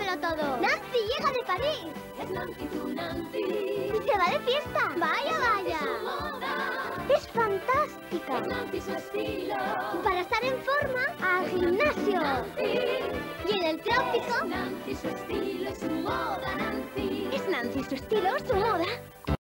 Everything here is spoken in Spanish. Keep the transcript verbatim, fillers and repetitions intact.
dámelo todo. Nancy llega de París. Es Nancy, tu Nancy. Y se va de fiesta. Vaya, vaya. Su moda. Es fantástica. Es Nancy su estilo. Para estar en forma, al gimnasio. Nancy. Y en el trópico. Es Nancy su estilo y su moda, Nancy. Es Nancy su estilo, su moda.